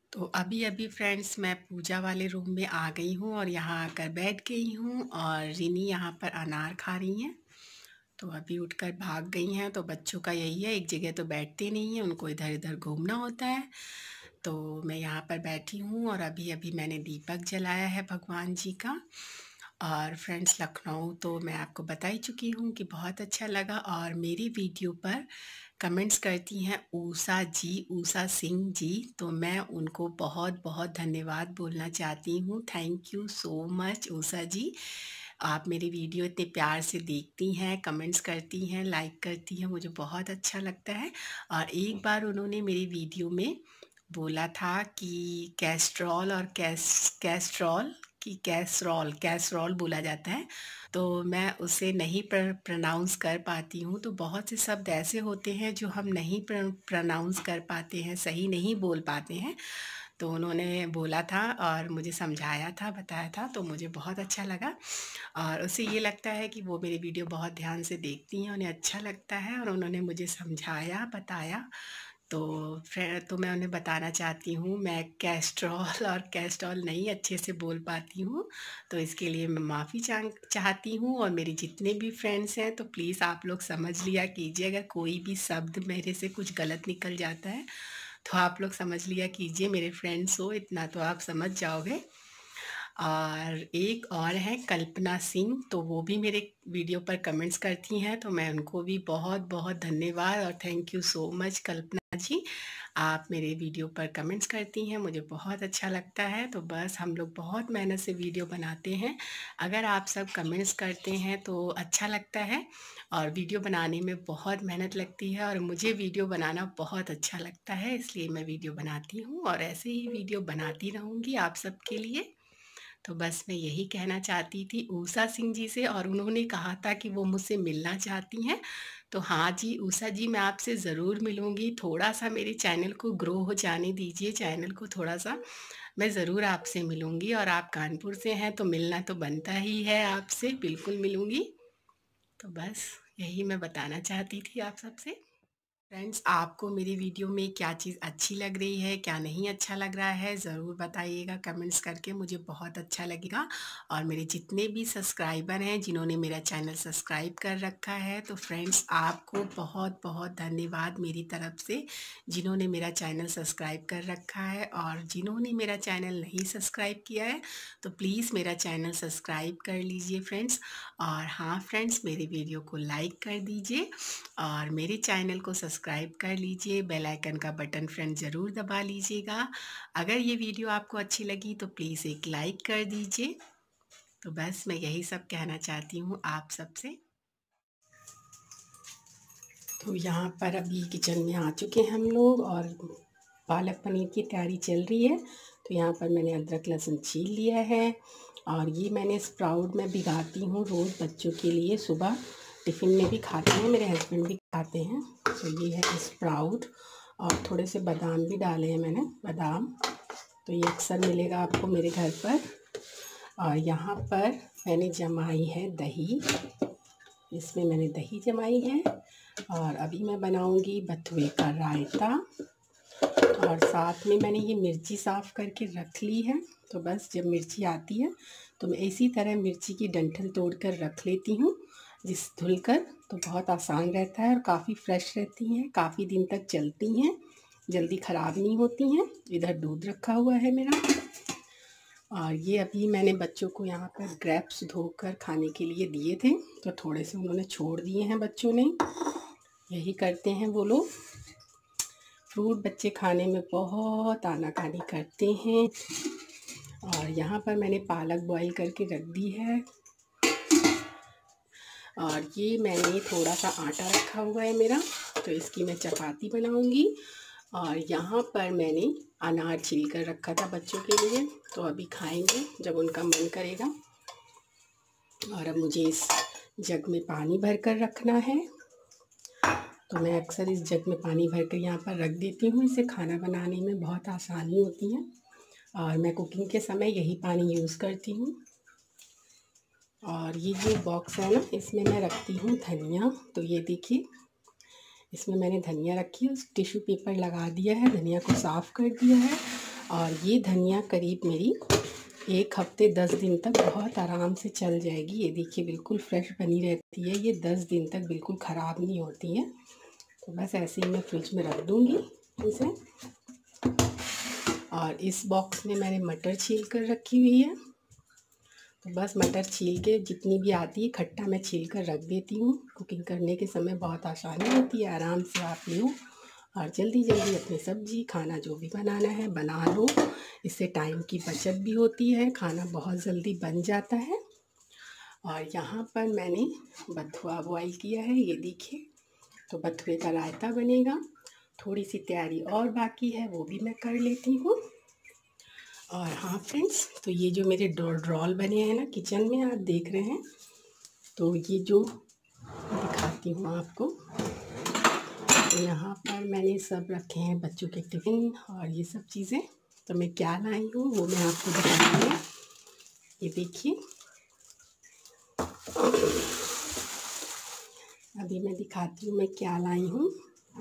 तो अभी-अभी फ्रेंड्स मैं पूजा वाले रूम में आ गई हूँ और यहाँ आकर बैठ गई हूँ और रिनी यहाँ पर अनार खा रही हैं। तो अभी उठकर भाग गई हैं। तो बच्चों का यही है, एक जगह तो बैठते नहीं हैं, उनको इधर-इधर घूमना होता है। तो मैं यहाँ पर बैठी हूँ और अभी-अभी मैंने दीपक जलाया है भगवान जी का। और फ्रेंड्स लखनऊ तो मैं आपको बता ही चुकी हूँ कि बहुत अच्छा लगा और मेरी वीडियो पर कमेंट्स करती हैं ऊषा सिंह जी, तो मैं उनको बहुत-बहुत धन्यवाद बोलना चाहती हूँ। Thank you so much Usha ji. आप मेरी वीडियो इतने प्यार से देखती हैं, कमेंट्स करती हैं, लाइक करती हैं, मुझे बहुत अच्छा लगता है। और एक बार उन्होंने मेरी वीडियो में बोला था कि कैस्ट्रॉल और कैसरॉल बोला जाता है, तो मैं उसे नहीं प्रोनाउंस कर पाती हूँ। तो बहुत से शब्द ऐसे होते हैं जो हम नहीं प्रोनाउंस कर पाते हैं, सही नहीं बोल पाते हैं। तो उन्होंने बोला था और मुझे समझाया था, बताया था, तो मुझे बहुत अच्छा लगा। और उससे ये लगता है कि वो मेरी वीडियो बहुत ध्यान से देखती हैं, उन्हें अच्छा लगता है और उन्होंने मुझे समझाया, बताया। तो फिर तो मैं उन्हें बताना चाहती हूँ, मैं कैस्ट्रॉल और कैस्ट्रॉल नहीं अच्छे से बोल पाती हूँ, तो इसके लिए मैं माफ़ी चाहती हूँ। और मेरे जितने भी फ्रेंड्स हैं तो प्लीज़ आप लोग समझ लिया कीजिए, अगर कोई भी शब्द मेरे से कुछ गलत निकल जाता है तो आप लोग समझ लिया कीजिए, मेरे फ्रेंड्स हो, इतना तो आप समझ जाओगे। और एक और है कल्पना सिंह, तो वो भी मेरे वीडियो पर कमेंट्स करती हैं, तो मैं उनको भी बहुत-बहुत धन्यवाद और thank you so much Kalpana ji. आप मेरे वीडियो पर कमेंट्स करती हैं, मुझे बहुत अच्छा लगता है। तो बस हम लोग बहुत मेहनत से वीडियो बनाते हैं। अगर आप सब कमेंट्स करते हैं तो अच्छा लगता है और वीडियो बनाने में बहुत मेहनत लगती है और मुझे वीडियो बनाना बहुत अच्छा लगता है, इसलिए मैं वीडियो बनाती हूँ और ऐसे ही वीडियो बनाती रहूँगी आप सबके लिए। तो बस मैं यही कहना चाहती थी ऊषा सिंह जी से और उन्होंने कहा था कि वो मुझसे मिलना चाहती हैं। तो हाँ जी, ऊषा जी मैं आपसे ज़रूर मिलूँगी। थोड़ा-सा मेरे चैनल को ग्रो हो जाने दीजिए, चैनल को थोड़ा-सा, मैं ज़रूर आपसे मिलूँगी और आप कानपुर से हैं तो मिलना तो बनता ही है आपसे, बिल्कुल मिलूँगी। तो बस यही मैं बताना चाहती थी आप सबसे। फ्रेंड्स आपको मेरी वीडियो में क्या चीज़ अच्छी लग रही है, क्या नहीं अच्छा लग रहा है, ज़रूर बताइएगा कमेंट्स करके, मुझे बहुत अच्छा लगेगा। और मेरे जितने भी सब्सक्राइबर हैं जिन्होंने मेरा चैनल सब्सक्राइब कर रखा है, तो फ्रेंड्स आपको बहुत-बहुत धन्यवाद मेरी तरफ से, जिन्होंने मेरा चैनल सब्सक्राइब कर रखा है। और जिन्होंने मेरा चैनल नहीं सब्सक्राइब किया है, तो प्लीज़ मेरा चैनल सब्सक्राइब कर लीजिए फ्रेंड्स। और हाँ फ्रेंड्स, मेरी वीडियो को लाइक कर दीजिए और मेरे चैनल को सब्सक्राइब कर लीजिए, बेल आइकन का बटन फ्रेंड ज़रूर दबा लीजिएगा। अगर ये वीडियो आपको अच्छी लगी तो प्लीज़ एक लाइक कर दीजिए। तो बस मैं यही सब कहना चाहती हूँ आप सबसे। तो यहाँ पर अभी किचन में आ चुके हैं हम लोग और पालक पनीर की तैयारी चल रही है। तो यहाँ पर मैंने अदरक लहसुन छील लिया है और ये मैंने स्प्राउट में भिगाती हूँ रोज़ बच्चों के लिए, सुबह टिफ़िन में भी खाते हैं, मेरे हस्बैंड भी खाते हैं। तो ये है स्प्राउट और थोड़े से बादाम भी डाले हैं मैंने, बादाम तो ये अक्सर मिलेगा आपको मेरे घर पर। और यहाँ पर मैंने जमाई है दही, इसमें मैंने दही जमाई है और अभी मैं बनाऊंगी बथुए का रायता। और साथ में मैंने ये मिर्ची साफ़ करके रख ली है। तो बस जब मिर्ची आती है तो मैं इसी तरह मिर्ची की डंठल तोड़ कर रख लेती हूँ, जिस धुलकर, तो बहुत आसान रहता है और काफ़ी फ्रेश रहती हैं, काफ़ी दिन तक चलती हैं, जल्दी ख़राब नहीं होती हैं। इधर दूध रखा हुआ है मेरा और ये अभी मैंने बच्चों को यहाँ पर ग्रेप्स धोकर खाने के लिए दिए थे, तो थोड़े से उन्होंने छोड़ दिए हैं बच्चों ने। यही करते हैं वो लोग, फ्रूट बच्चे खाने में बहुत आनाकानी करते हैं। और यहाँ पर मैंने पालक बॉईल करके रख दी है और ये मैंने थोड़ा सा आटा रखा हुआ है मेरा, तो इसकी मैं चपाती बनाऊंगी। और यहाँ पर मैंने अनार छील कर रखा था बच्चों के लिए, तो अभी खाएंगे जब उनका मन करेगा। और अब मुझे इस जग में पानी भर कर रखना है, तो मैं अक्सर इस जग में पानी भर कर यहाँ पर रख देती हूँ, इससे खाना बनाने में बहुत आसानी होती है और मैं कुकिंग के समय यही पानी यूज़ करती हूँ। और ये जो बॉक्स है ना, इसमें मैं रखती हूँ धनिया, तो ये देखिए इसमें मैंने धनिया रखी है, टिश्यू पेपर लगा दिया है, धनिया को साफ़ कर दिया है और ये धनिया करीब मेरी 1 हफ्ते 10 दिन तक बहुत आराम से चल जाएगी। ये देखिए बिल्कुल फ्रेश बनी रहती है, ये 10 दिन तक बिल्कुल ख़राब नहीं होती है। तो बस ऐसे ही मैं फ्रिज में रख दूँगी इसे। और इस बॉक्स में मैंने मटर छील कर रखी हुई है। तो बस मटर छील के जितनी भी आती है खट्टा मैं छील कर रख देती हूँ। कुकिंग करने के समय बहुत आसानी होती है, आराम से आप लो और जल्दी जल्दी अपनी सब्ज़ी खाना जो भी बनाना है बना लो। इससे टाइम की बचत भी होती है, खाना बहुत जल्दी बन जाता है। और यहाँ पर मैंने बथुआ बॉईल किया है, ये देखिए। तो बथुए का रायता बनेगा। थोड़ी सी तैयारी और बाकी है, वो भी मैं कर लेती हूँ। और हाँ फ्रेंड्स, तो ये जो मेरे ड्रॉल बने हैं ना किचन में, आप देख रहे हैं, तो ये जो दिखाती हूँ आपको। तो यहाँ पर मैंने सब रखे हैं बच्चों के टिफ़िन और ये सब चीज़ें। तो मैं क्या लाई हूँ वो मैं आपको दिखाती हूँ। ये देखिए, अभी मैं दिखाती हूँ मैं क्या लाई हूँ।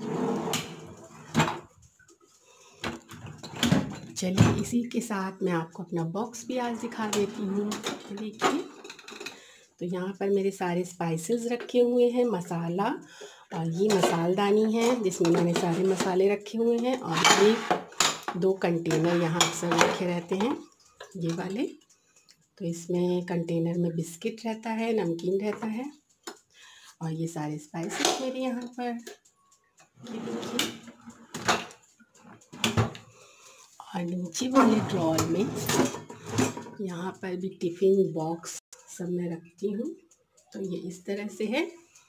चलिए इसी के साथ मैं आपको अपना बॉक्स भी आज दिखा देती हूँ। देखिए, तो यहाँ पर मेरे सारे स्पाइसेस रखे हुए हैं, मसाला, और ये मसालदानी है जिसमें मैंने सारे मसाले रखे हुए हैं। और ये 2 कंटेनर यहाँ अक्सर रखे रहते हैं, ये वाले। तो इसमें कंटेनर में बिस्किट रहता है, नमकीन रहता है, और ये सारे स्पाइसेस मेरे यहाँ पर, ये देखिए। और नीचे वाले ड्रॉर में यहाँ पर भी टिफ़िन बॉक्स सब मैं रखती हूँ। तो ये इस तरह से है।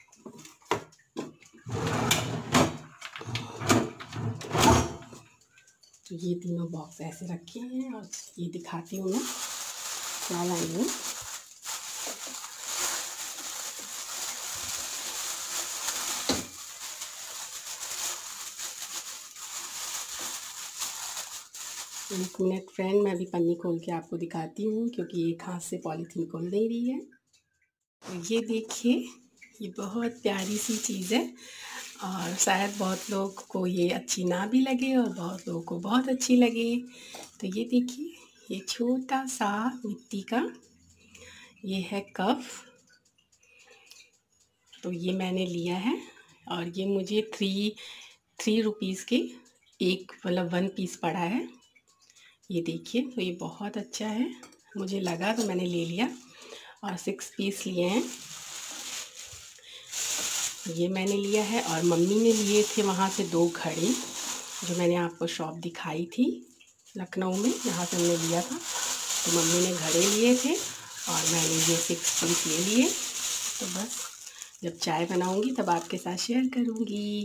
तो ये तीनों बॉक्स ऐसे रखे हैं और ये दिखाती हूँ मैं क्या लाई हूँ। एक मिनट फ्रेंड, मैं अभी पन्नी खोल के आपको दिखाती हूँ क्योंकि एक हाथ से पॉलीथीन खोल नहीं रही है। तो ये देखिए, ये बहुत प्यारी सी चीज़ है और शायद बहुत लोग को ये अच्छी ना भी लगे और बहुत लोगों को बहुत अच्छी लगे। तो ये देखिए, ये छोटा सा मिट्टी का ये है कप। तो ये मैंने लिया है और ये मुझे 3 रुपीज़ के एक मतलब 1 पीस पड़ा है। ये देखिए, तो ये बहुत अच्छा है, मुझे लगा तो मैंने ले लिया। और 6 पीस लिए हैं, ये मैंने लिया है। और मम्मी ने लिए थे वहाँ से 2 घड़ी, जो मैंने आपको शॉप दिखाई थी लखनऊ में, जहाँ से हमने लिया था। तो मम्मी ने घड़े लिए थे और मैंने ये 6 पीस ले लिए। तो बस जब चाय बनाऊँगी तब आपके साथ शेयर करूँगी।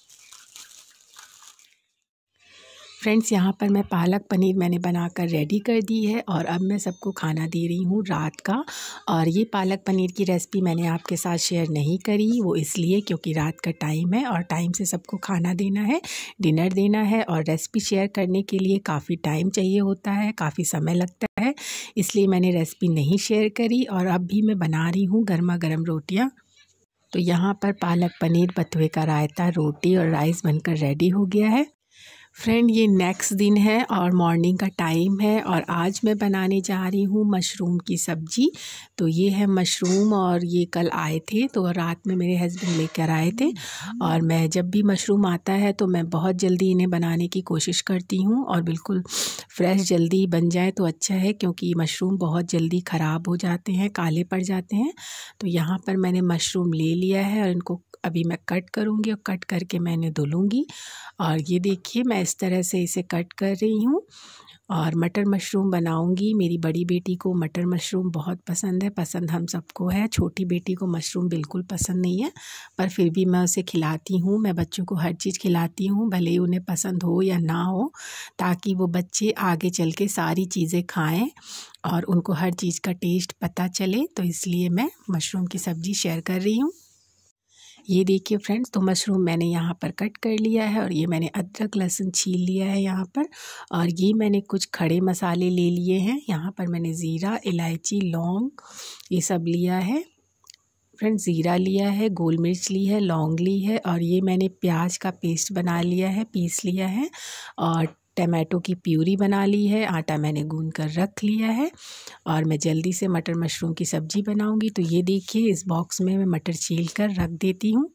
फ्रेंड्स, यहाँ पर मैं पालक पनीर मैंने बनाकर रेडी कर दी है और अब मैं सबको खाना दे रही हूँ रात का। और ये पालक पनीर की रेसिपी मैंने आपके साथ शेयर नहीं करी, वो इसलिए क्योंकि रात का टाइम है और टाइम से सबको खाना देना है, डिनर देना है। और रेसिपी शेयर करने के लिए काफ़ी टाइम चाहिए होता है, काफ़ी समय लगता है, इसलिए मैंने रेसिपी नहीं शेयर करी। और अब भी मैं बना रही हूँ गर्मा गर्म रोटियाँ। तो यहाँ पर पालक पनीर, बथुए का रायता, रोटी और राइस बनकर रेडी हो गया है। फ्रेंड, ये नेक्स्ट दिन है और मॉर्निंग का टाइम है और आज मैं बनाने जा रही हूँ मशरूम की सब्ज़ी। तो ये है मशरूम और ये कल आए थे, तो रात में मेरे हस्बैंड लेकर आए थे। और मैं जब भी मशरूम आता है तो मैं बहुत जल्दी इन्हें बनाने की कोशिश करती हूँ और बिल्कुल फ्रेश जल्दी बन जाए तो अच्छा है, क्योंकि मशरूम बहुत जल्दी ख़राब हो जाते हैं, काले पड़ जाते हैं। तो यहाँ पर मैंने मशरूम ले लिया है और इनको अभी मैं कट करूँगी और कट करके मैंने धुलूँगी। और ये देखिए, मैं इस तरह से इसे कट कर रही हूँ और मटर मशरूम बनाऊँगी। मेरी बड़ी बेटी को मटर मशरूम बहुत पसंद है, पसंद हम सबको है। छोटी बेटी को मशरूम बिल्कुल पसंद नहीं है, पर फिर भी मैं उसे खिलाती हूँ। मैं बच्चों को हर चीज़ खिलाती हूँ, भले ही उन्हें पसंद हो या ना हो, ताकि वो बच्चे आगे चल के सारी चीज़ें खाएँ और उनको हर चीज़ का टेस्ट पता चले। तो इसलिए मैं मशरूम की सब्ज़ी शेयर कर रही हूँ। ये देखिए फ्रेंड्स, तो मशरूम मैंने यहाँ पर कट कर लिया है और ये मैंने अदरक लहसुन छील लिया है यहाँ पर। और ये मैंने कुछ खड़े मसाले ले लिए हैं, यहाँ पर मैंने ज़ीरा, इलायची, लौंग ये सब लिया है। फ्रेंड्स, ज़ीरा लिया है, गोल मिर्च ली है, लौंग ली है और ये मैंने प्याज का पेस्ट बना लिया है, पीस लिया है। और टमाटो की प्यूरी बना ली है, आटा मैंने गूंद कर रख लिया है और मैं जल्दी से मटर मशरूम की सब्ज़ी बनाऊंगी। तो ये देखिए इस बॉक्स में मैं मटर छील कर रख देती हूँ।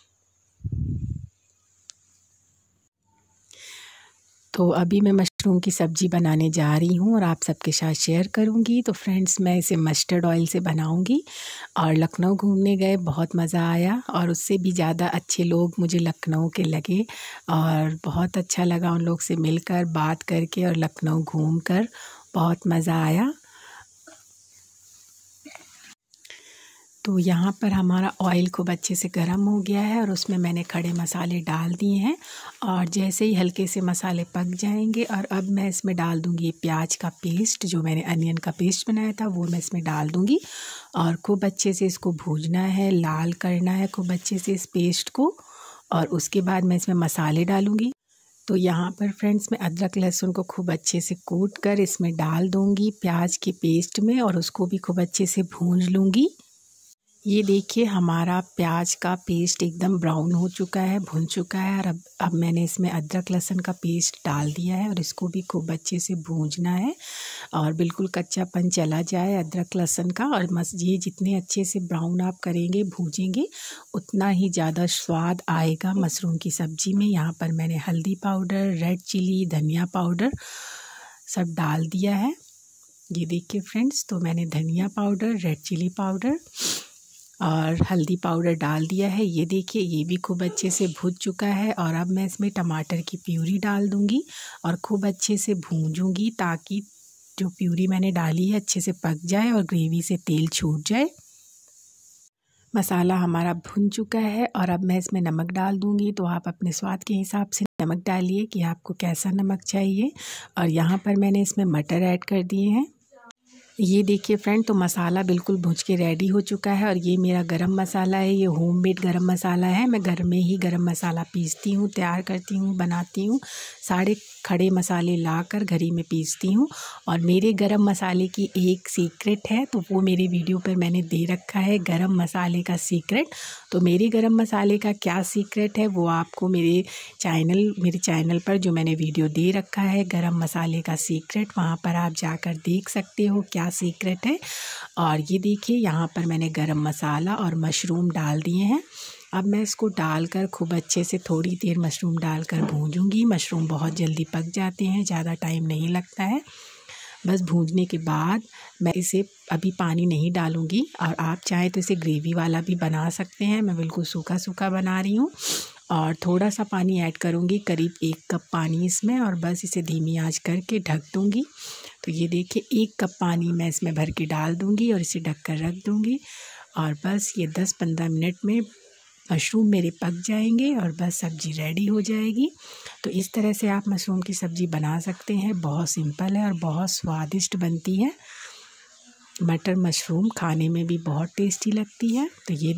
तो अभी मैं मशरूम की सब्ज़ी बनाने जा रही हूँ और आप सबके साथ शेयर करूँगी। तो फ्रेंड्स मैं इसे मस्टर्ड ऑयल से बनाऊँगी। और लखनऊ घूमने गए, बहुत मज़ा आया और उससे भी ज़्यादा अच्छे लोग मुझे लखनऊ के लगे और बहुत अच्छा लगा उन लोग से मिलकर, बात करके और लखनऊ घूमकर बहुत मज़ा आया। तो यहाँ पर हमारा ऑयल खूब अच्छे से गर्म हो गया है और उसमें मैंने खड़े मसाले डाल दिए हैं और जैसे ही हल्के से मसाले पक जाएंगे और अब मैं इसमें डाल दूँगी प्याज का पेस्ट, जो मैंने अनियन का पेस्ट बनाया था वो मैं इसमें डाल दूँगी और खूब अच्छे से इसको भूनना है, लाल करना है खूब अच्छे से इस पेस्ट को। और उसके बाद मैं इसमें मसाले डालूँगी। तो यहाँ पर फ्रेंड्स मैं अदरक लहसुन को खूब अच्छे से कूट कर इसमें डाल दूँगी प्याज के पेस्ट में और उसको भी खूब अच्छे से भून लूँगी। ये देखिए हमारा प्याज का पेस्ट एकदम ब्राउन हो चुका है, भुन चुका है और अब मैंने इसमें अदरक लहसुन का पेस्ट डाल दिया है और इसको भी खूब अच्छे से भूनना है और बिल्कुल कच्चापन चला जाए अदरक लहसुन का। और ये जितने अच्छे से ब्राउन आप करेंगे, भूजेंगे, उतना ही ज़्यादा स्वाद आएगा मशरूम की सब्ज़ी में। यहाँ पर मैंने हल्दी पाउडर, रेड चिली, धनिया पाउडर सब डाल दिया है। ये देखिए फ्रेंड्स, तो मैंने धनिया पाउडर, रेड चिली पाउडर और हल्दी पाउडर डाल दिया है। ये देखिए ये भी खूब अच्छे से भुन चुका है और अब मैं इसमें टमाटर की प्यूरी डाल दूँगी और खूब अच्छे से भूंजूँगी ताकि जो प्यूरी मैंने डाली है अच्छे से पक जाए और ग्रेवी से तेल छूट जाए। मसाला हमारा भुन चुका है और अब मैं इसमें नमक डाल दूँगी। तो आप अपने स्वाद के हिसाब से नमक डालिए कि आपको कैसा नमक चाहिए। और यहाँ पर मैंने इसमें मटर ऐड कर दिए हैं। ये देखिए फ्रेंड, तो मसाला बिल्कुल भुज के रेडी हो चुका है और ये मेरा गरम मसाला है। ये होममेड गरम मसाला है। मैं घर में ही गरम मसाला पीसती हूँ, तैयार करती हूँ, बनाती हूँ। सारे खड़े मसाले लाकर घर ही में पीसती हूँ। और मेरे गरम मसाले की एक सीक्रेट है, तो वो मेरे वीडियो पर मैंने दे रखा है, गरम मसाले का सीक्रेट। तो मेरे गरम मसाले का क्या सीक्रेट है वो आपको मेरे चैनल पर जो मैंने वीडियो दे रखा है गरम मसाले का सीक्रेट, वहाँ पर आप जाकर देख सकते हो क्या सीक्रेट है। और ये देखिए यहाँ पर मैंने गरम मसाला और मशरूम डाल दिए हैं। अब मैं इसको डालकर खूब अच्छे से थोड़ी देर मशरूम डालकर भूंजूंगी। मशरूम बहुत जल्दी पक जाते हैं, ज़्यादा टाइम नहीं लगता है। बस भूंजने के बाद मैं इसे अभी पानी नहीं डालूँगी और आप चाहें तो इसे ग्रेवी वाला भी बना सकते हैं। मैं बिल्कुल सूखा सूखा बना रही हूँ और थोड़ा सा पानी ऐड करूँगी, करीब 1 कप पानी इसमें, और बस इसे धीमी आंच करके ढक दूँगी। तो ये देखिए 1 कप पानी मैं इसमें भर के डाल दूँगी और इसे ढक कर रख दूँगी और बस ये 10-15 मिनट में मशरूम मेरे पक जाएंगे और बस सब्ज़ी रेडी हो जाएगी। तो इस तरह से आप मशरूम की सब्ज़ी बना सकते हैं। बहुत सिंपल है और बहुत स्वादिष्ट बनती है। मटर मशरूम खाने में भी बहुत टेस्टी लगती है। तो ये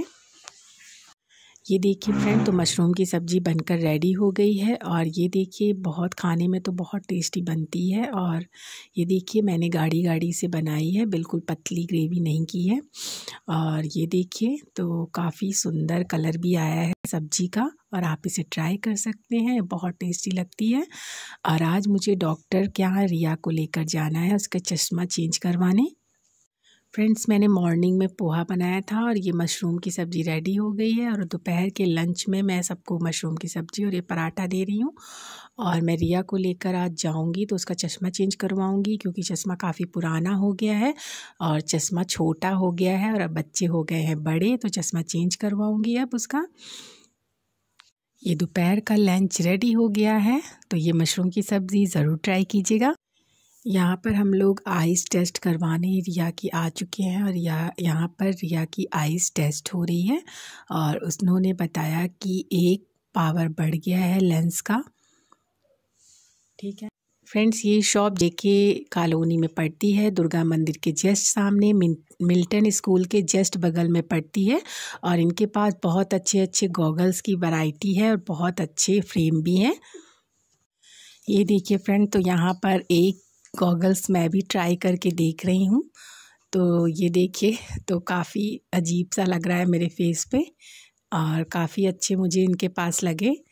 देखिए फ्रेंड, तो मशरूम की सब्ज़ी बनकर रेडी हो गई है और ये देखिए बहुत खाने में तो बहुत टेस्टी बनती है। और ये देखिए मैंने गाढ़ी से बनाई है, बिल्कुल पतली ग्रेवी नहीं की है। और ये देखिए तो काफ़ी सुंदर कलर भी आया है सब्ज़ी का और आप इसे ट्राई कर सकते हैं, बहुत टेस्टी लगती है। और आज मुझे डॉक्टर के यहाँ रिया को लेकर जाना है उसका चश्मा चेंज करवाने। फ्रेंड्स मैंने मॉर्निंग में पोहा बनाया था और ये मशरूम की सब्ज़ी रेडी हो गई है और दोपहर के लंच में मैं सबको मशरूम की सब्ज़ी और ये पराठा दे रही हूँ। और मैं रिया को लेकर आज जाऊँगी तो उसका चश्मा चेंज करवाऊँगी क्योंकि चश्मा काफ़ी पुराना हो गया है और चश्मा छोटा हो गया है और अब बच्चे हो गए हैं बड़े, तो चश्मा चेंज करवाऊँगी अब उसका। ये दोपहर का लंच रेडी हो गया है, तो ये मशरूम की सब्ज़ी ज़रूर ट्राई कीजिएगा। यहाँ पर हम लोग आइज़ टेस्ट करवाने रिया की आ चुके हैं और यहाँ पर रिया की आइज़ टेस्ट हो रही है और उन्होंने बताया कि 1 पावर बढ़ गया है लेंस का। ठीक है फ्रेंड्स, ये शॉप जेके कॉलोनी में पड़ती है, दुर्गा मंदिर के जस्ट सामने, मिल्टन स्कूल के जस्ट बगल में पड़ती है। और इनके पास बहुत अच्छे गॉगल्स की वैरायटी है और बहुत अच्छे फ्रेम भी हैं। ये देखिए फ्रेंड, तो यहाँ पर एक गॉगल्स मैं भी ट्राई करके देख रही हूँ। तो ये देखिए, तो काफ़ी अजीब सा लग रहा है मेरे फेस पे और काफ़ी अच्छे मुझे इनके पास लगे।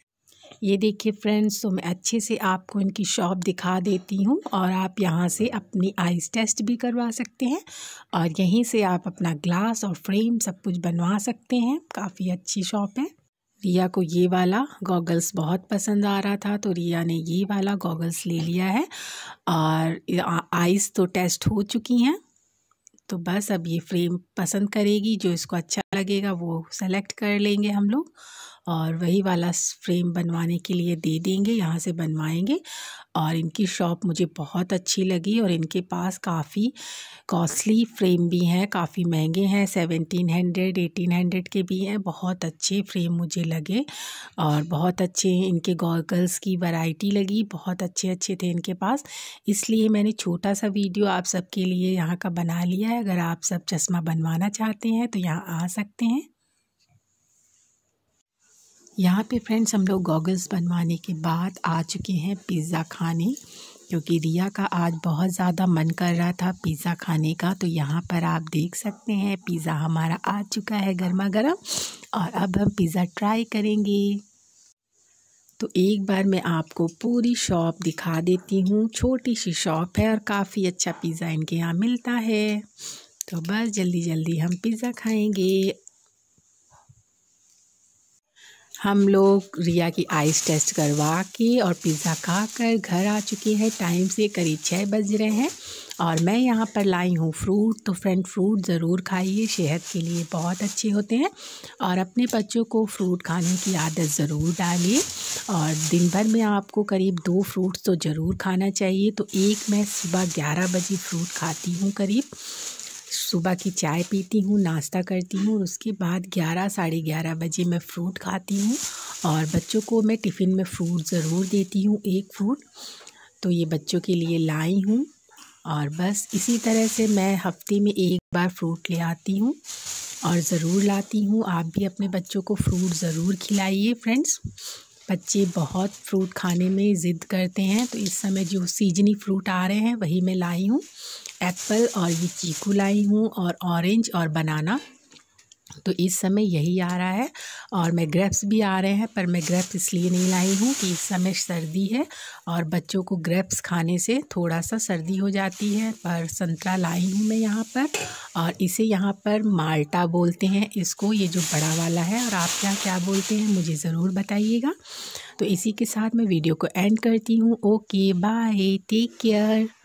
ये देखिए फ्रेंड्स, तो मैं अच्छे से आपको इनकी शॉप दिखा देती हूँ और आप यहाँ से अपनी आइस टेस्ट भी करवा सकते हैं और यहीं से आप अपना ग्लास और फ्रेम सब कुछ बनवा सकते हैं। काफ़ी अच्छी शॉप है। रिया को ये वाला गॉगल्स बहुत पसंद आ रहा था तो रिया ने ये वाला गॉगल्स ले लिया है और आइस तो टेस्ट हो चुकी हैं, तो बस अब ये फ्रेम पसंद करेगी, जो इसको अच्छा लगेगा वो सेलेक्ट कर लेंगे हम लोग और वही वाला फ्रेम बनवाने के लिए दे देंगे, यहाँ से बनवाएंगे। और इनकी शॉप मुझे बहुत अच्छी लगी और इनके पास काफ़ी कॉस्टली फ्रेम भी हैं, काफ़ी महंगे हैं, 1700 1800 के भी हैं। बहुत अच्छे फ्रेम मुझे लगे और बहुत अच्छे इनके गॉगल्स की वैरायटी लगी, बहुत अच्छे अच्छे थे इनके पास। इसलिए मैंने छोटा सा वीडियो आप सबके लिए यहाँ का बना लिया है। अगर आप सब चश्मा बनवाना चाहते हैं तो यहाँ आ सकते हैं। यहाँ पे फ्रेंड्स हम लोग गॉगल्स बनवाने के बाद आ चुके हैं पिज़्ज़ा खाने, क्योंकि रिया का आज बहुत ज़्यादा मन कर रहा था पिज़्ज़ा खाने का। तो यहाँ पर आप देख सकते हैं पिज़्ज़ा हमारा आ चुका है गर्मा गर्म और अब हम पिज़्ज़ा ट्राई करेंगे। तो एक बार मैं आपको पूरी शॉप दिखा देती हूँ। छोटी सी शॉप है और काफ़ी अच्छा पिज़्ज़ा इनके यहाँ मिलता है। तो बस जल्दी जल्दी हम पिज़्ज़ा खाएंगे। हम लोग रिया की आइस टेस्ट करवा के और पिज़्ज़ा खा कर घर आ चुके हैं। टाइम से करीब 6 बज रहे हैं और मैं यहाँ पर लाई हूँ फ्रूट। तो फ्रेंड फ्रूट ज़रूर खाइए, सेहत के लिए बहुत अच्छे होते हैं और अपने बच्चों को फ्रूट खाने की आदत ज़रूर डालिए। और दिन भर में आपको करीब 2 फ्रूट्स तो ज़रूर खाना चाहिए। तो एक मैं सुबह 11 बजे फ्रूट खाती हूँ, करीब सुबह की चाय पीती हूँ, नाश्ता करती हूँ, उसके बाद 11 साढ़े 11 बजे मैं फ़्रूट खाती हूँ और बच्चों को मैं टिफ़िन में फ़्रूट ज़रूर देती हूँ, एक फ्रूट। तो ये बच्चों के लिए लाई हूँ और बस इसी तरह से मैं हफ्ते में एक बार फ्रूट ले आती हूँ और ज़रूर लाती हूँ। आप भी अपने बच्चों को फ्रूट ज़रूर खिलाइए फ्रेंड्स। बच्चे बहुत फ्रूट खाने में ज़िद करते हैं, तो इस समय जो सीजनी फ्रूट आ रहे हैं वही मैं लाई हूँ। एप्पल और ये चीकू लाई हूँ और ऑरेंज और बनाना, तो इस समय यही आ रहा है। और मैं ग्रेप्स भी आ रहे हैं, पर मैं ग्रेप्स इसलिए नहीं लाई हूँ कि इस समय सर्दी है और बच्चों को ग्रेप्स खाने से थोड़ा सा सर्दी हो जाती है। पर संतरा लाई हूँ मैं यहाँ पर और इसे यहाँ पर माल्टा बोलते हैं इसको, ये जो बड़ा वाला है। और आप क्या क्या बोलते हैं मुझे ज़रूर बताइएगा। तो इसी के साथ मैं वीडियो को एंड करती हूँ। Okay bye, take care.